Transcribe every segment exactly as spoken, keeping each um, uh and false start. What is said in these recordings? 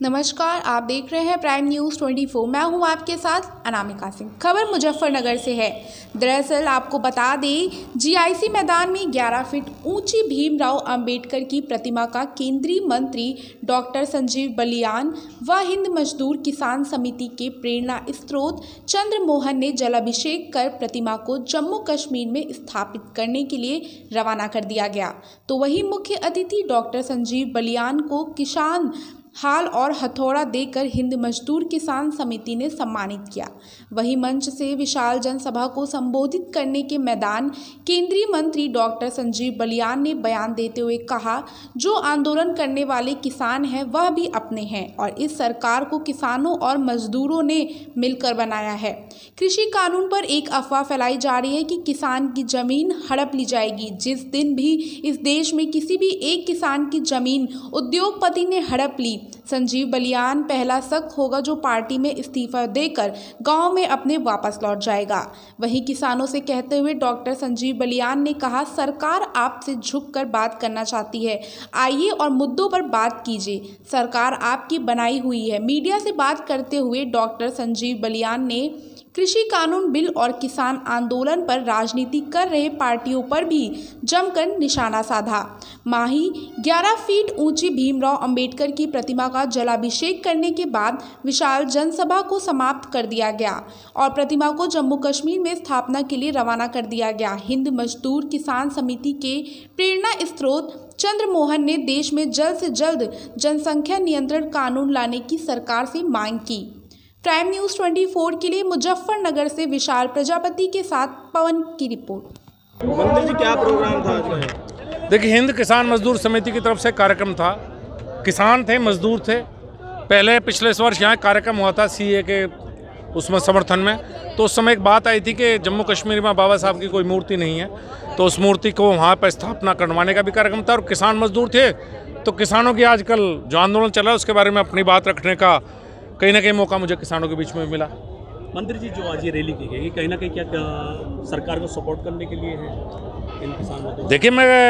नमस्कार, आप देख रहे हैं प्राइम न्यूज़ चौबीस। मैं हूं आपके साथ अनामिका सिंह। खबर मुजफ्फरनगर से है। दरअसल आपको बता दें, जीआईसी मैदान में ग्यारह फीट ऊंची भीमराव अंबेडकर की प्रतिमा का केंद्रीय मंत्री डॉक्टर संजीव बलियान व हिंद मजदूर किसान समिति के प्रेरणा स्रोत चंद्रमोहन ने जलाभिषेक कर प्रतिमा को जम्मू कश्मीर में स्थापित करने के लिए रवाना कर दिया गया। तो वहीं मुख्य अतिथि डॉक्टर संजीव बलियान को किसान हाल और हथौड़ा देकर हिंद मजदूर किसान समिति ने सम्मानित किया। वहीं मंच से विशाल जनसभा को संबोधित करने के मैदान केंद्रीय मंत्री डॉक्टर संजीव बलियान ने बयान देते हुए कहा, जो आंदोलन करने वाले किसान हैं वह भी अपने हैं और इस सरकार को किसानों और मजदूरों ने मिलकर बनाया है। कृषि कानून पर एक अफवाह फैलाई जा रही है कि किसान की जमीन हड़प ली जाएगी। जिस दिन भी इस देश में किसी भी एक किसान की जमीन उद्योगपति ने हड़प ली, संजीव बलियान पहला शख्स होगा जो पार्टी में इस्तीफा देकर गांव में अपने वापस लौट जाएगा। वहीं किसानों से कहते हुए डॉक्टर संजीव बलियान ने कहा, सरकार आपसे झुककर बात करना चाहती है, आइए और मुद्दों पर बात कीजिए। सरकार आपकी बनाई हुई है। मीडिया से बात करते हुए डॉक्टर संजीव बलियान ने कृषि कानून बिल और किसान आंदोलन पर राजनीति कर रहे पार्टियों पर भी जमकर निशाना साधा। माही ग्यारह फीट ऊंची भीमराव अंबेडकर की प्रतिमा का जलाभिषेक करने के बाद विशाल जनसभा को समाप्त कर दिया गया और प्रतिमा को जम्मू कश्मीर में स्थापना के लिए रवाना कर दिया गया। हिंद मजदूर किसान समिति के प्रेरणा स्रोत चंद्रमोहन ने देश में जल्द से जल्द जनसंख्या नियंत्रण कानून लाने की सरकार से मांग की। प्राइम न्यूज़ चौबीस के लिए मुजफ्फरनगर से विशाल प्रजापति के साथ पवन की रिपोर्ट। मंत्री जी, क्या प्रोग्राम था आज में? देखिए, हिंद किसान मजदूर समिति की तरफ से कार्यक्रम था। किसान थे, मजदूर थे। पहले पिछले वर्ष यहाँ कार्यक्रम हुआ था सीए के उसमें समर्थन में, तो उस समय एक बात आई थी कि जम्मू कश्मीर में बाबा साहब की कोई मूर्ति नहीं है, तो उस मूर्ति को वहाँ पर स्थापना करवाने का भी कार्यक्रम था। और किसान मजदूर थे, तो किसानों की आजकल जो आंदोलन चल रहा है उसके बारे में अपनी बात रखने का कहीं ना कहीं मौका मुझे किसानों के बीच में मिला। मंत्री जी, जो आज ये रैली की गई, कहीं ना कहीं क्या सरकार को सपोर्ट करने के लिए है इन किसानों? देखिए,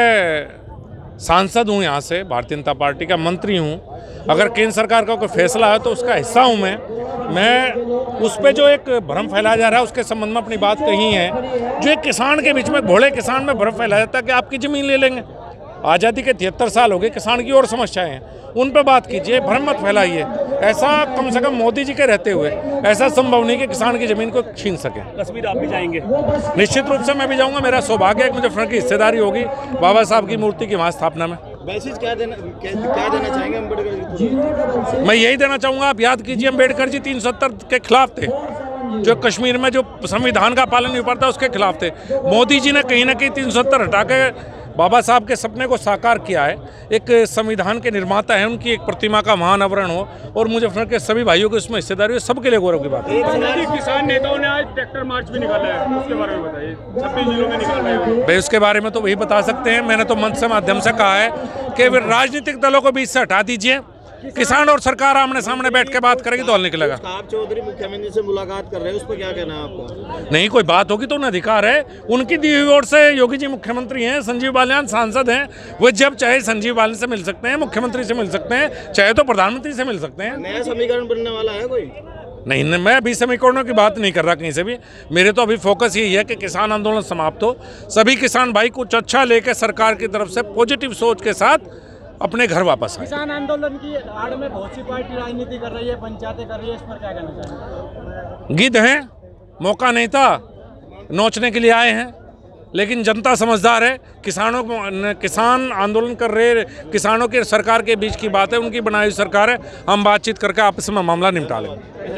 मैं सांसद हूँ, यहाँ से भारतीय जनता पार्टी का मंत्री हूँ। अगर केंद्र सरकार का कोई फैसला है तो उसका हिस्सा हूँ मैं मैं उस पर जो एक भ्रम फैलाया जा रहा है उसके संबंध में अपनी बात कही है। जो एक किसान के बीच में, भोले किसान में भ्रम फैलाया जाता है कि आपकी ज़मीन ले लेंगे। आज़ादी के तिहत्तर साल हो गए, किसान की और समस्याएं हैं, उन पर बात कीजिए, भ्रम मत फैलाइए। ऐसा कम से कम मोदी जी के रहते हुए ऐसा संभव नहीं कि किसान की जमीन को छीन सके। कश्मीर आप भी जाएंगे? निश्चित रूप से मैं भी जाऊंगा। मेरा सौभाग्य है कि मुजफ्फरनगर की हिस्सेदारी होगी बाबा साहब की मूर्ति की वहाँ स्थापना में। मैसेज क्या देना क्या, क्या देना चाहेंगे अम्बेडकर जी? मैं यही देना चाहूँगा, आप याद कीजिए, अम्बेडकर जी तीन सौ सत्तर के खिलाफ थे। जो कश्मीर में जो संविधान का पालन नहीं करता उसके खिलाफ थे। मोदी जी ने कहीं ना कहीं तीन सौ सत्तर हटा के बाबा साहब के सपने को साकार किया है। एक संविधान के निर्माता है, उनकी एक प्रतिमा का महानवरण हो और मुजफ्फरनगर के सभी भाइयों को इसमें हिस्सेदारी हो, सबके लिए गौरव की बात है। किसान नेताओं ने आज ट्रैक्टर मार्च भी निकाला है, उसके बारे में बताइए। छब्बीस जिलों में निकाल रहे हैं भाई, उसके बारे में तो वही बता सकते हैं। मैंने तो मंच के माध्यम से कहा है कि राजनीतिक दलों को बीच से हटा दीजिए, किसान और सरकार आमने सामने बैठ के बात करेगी तो हल निकलेगा। आप चौधरी मुख्यमंत्री से मुलाकात कर रहे हैं, उस पर क्या कहना है आपका? नहीं, कोई बात होगी तो उन्हें अधिकार है। उनकी दी हुई ओर से योगी जी मुख्यमंत्री हैं, संजीव बलियान सांसद हैं। वो जब चाहे संजीव बलियान से मिल सकते हैं, मुख्यमंत्री से मिल सकते हैं, चाहे तो प्रधानमंत्री से मिल सकते हैं। नया समीकरण बनने वाला है कोई? नहीं, नहीं, मैं अभी समीकरणों की बात नहीं कर रहा कहीं से भी। मेरे तो अभी फोकस यही है कि किसान आंदोलन समाप्त हो, सभी किसान भाई कुछ अच्छा लेकर सरकार की तरफ से पॉजिटिव सोच के साथ अपने घर वापस आए। किसान आंदोलन की आड़ में बहुत सी पार्टी राजनीति कर रही है, पंचायतें कर रही है, इस पर क्या कहना चाहेंगे? गिद्ध हैं, मौका नहीं था, नोचने के लिए आए हैं, लेकिन जनता समझदार है। किसानों को, किसान आंदोलन कर रहे किसानों के सरकार के बीच की बात है, उनकी बनाई हुई सरकार है। हम बातचीत करके आपस में मामला निपटा लेंगे।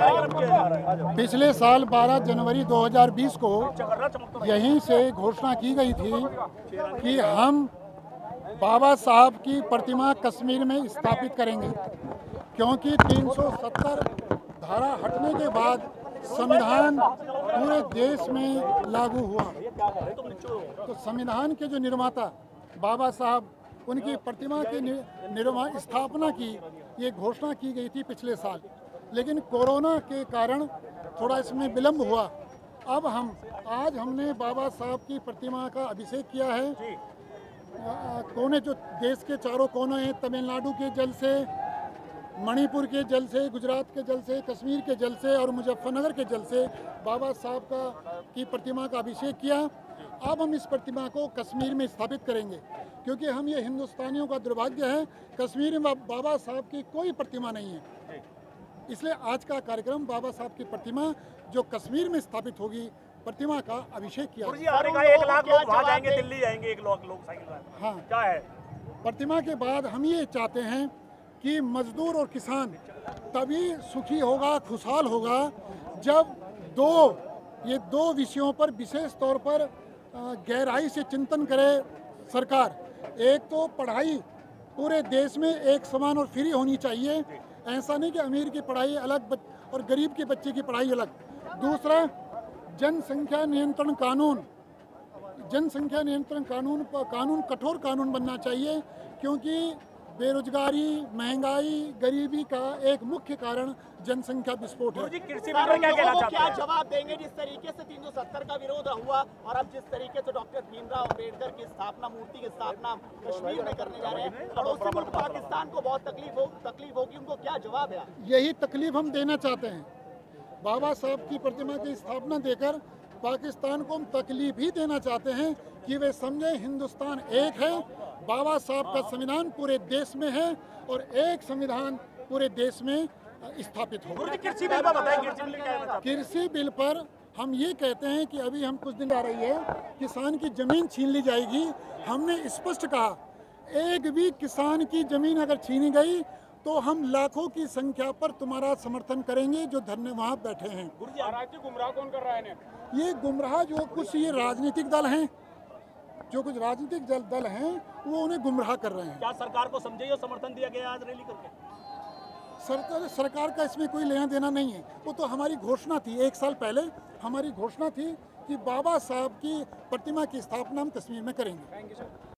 पिछले साल बारह जनवरी दो हज़ार बीस को यहीं से घोषणा की गई थी कि हम बाबा साहब की प्रतिमा कश्मीर में स्थापित करेंगे, क्योंकि तीन सौ सत्तर धारा हटने के बाद संविधान पूरे देश में लागू हुआ। तो संविधान के जो निर्माता बाबा साहब, उनकी प्रतिमा की निर्माण स्थापना की ये घोषणा की गई थी पिछले साल, लेकिन कोरोना के कारण थोड़ा इसमें विलम्ब हुआ। अब हम आज हमने बाबा साहब की प्रतिमा का अभिषेक किया है। कोने जो देश के चारों कोने हैं, तमिलनाडु के जल से, मणिपुर के जल से, गुजरात के जल से, कश्मीर के जल से और मुजफ्फरनगर के जल से बाबा साहब का की प्रतिमा का अभिषेक किया। अब हम इस प्रतिमा को कश्मीर में स्थापित करेंगे, क्योंकि हम ये हिंदुस्तानियों का दुर्भाग्य है, कश्मीर में बाबा साहब की कोई प्रतिमा नहीं है। इसलिए आज का कार्यक्रम बाबा साहब की प्रतिमा जो कश्मीर में स्थापित होगी, प्रतिमा का अभिषेक किया। एक लाख लोग वहाँ जाएंगे, दिल्ली जाएंगे, एक लाख लोग साइकिल। हाँ, क्या है प्रतिमा के बाद हम ये चाहते हैं कि मजदूर और किसान तभी सुखी होगा, खुशहाल होगा, जब दो ये दो विषयों पर विशेष तौर पर गहराई से चिंतन करे सरकार। एक तो पढ़ाई पूरे देश में एक समान और फ्री होनी चाहिए, ऐसा नहीं कि अमीर की पढ़ाई अलग और गरीब के बच्चे की पढ़ाई अलग। दूसरा, जनसंख्या नियंत्रण कानून जनसंख्या नियंत्रण कानून कानून कठोर कानून बनना चाहिए, क्योंकि बेरोजगारी, महंगाई, गरीबी का एक मुख्य कारण जनसंख्या विस्फोट है। कृषि बिल पर क्या कहना चाहते क्या हैं? जवाब देंगे जिस तरीके से तीन सौ सत्तर का विरोध हुआ और अब जिस तरीके से डॉक्टर भीमराव अंबेडकर की स्थापना, मूर्ति की स्थापना कश्मीर में करने जा रहे हैं, पड़ोसी मुल्क पाकिस्तान को बहुत तकलीफ हो तकलीफ होगी, उनको क्या जवाब है? यही तकलीफ हम देना चाहते हैं। बाबा साहब की प्रतिमा की स्थापना देकर पाकिस्तान को हम तकलीफ ही देना चाहते हैं कि वे समझे हिंदुस्तान एक है, बाबा साहब का संविधान पूरे देश में है और एक संविधान पूरे देश में स्थापित हो। कृषि बिल पर बताएं, कृषि बिल क्या कहना चाहते हैं? कृषि बिल पर हम ये कहते हैं कि अभी हम कुछ दिन आ रही है, किसान की जमीन छीन ली जाएगी। हमने स्पष्ट कहा, एक भी किसान की जमीन अगर छीनी गई तो हम लाखों की संख्या पर तुम्हारा समर्थन करेंगे जो धरने वहाँ बैठे हैं। गुमराह कौन कर रहा है? ये गुमराह जो कुछ ये राजनीतिक दल हैं, जो कुछ राजनीतिक दल दल हैं वो उन्हें गुमराह कर रहे हैं। क्या सरकार को समझे और समर्थन दिया गया आज रैली करके? सरकार सरकार का इसमें कोई लेना देना नहीं है। वो तो हमारी घोषणा थी, एक साल पहले हमारी घोषणा थी कि बाबा साहब की प्रतिमा की स्थापना हम कश्मीर में करेंगे।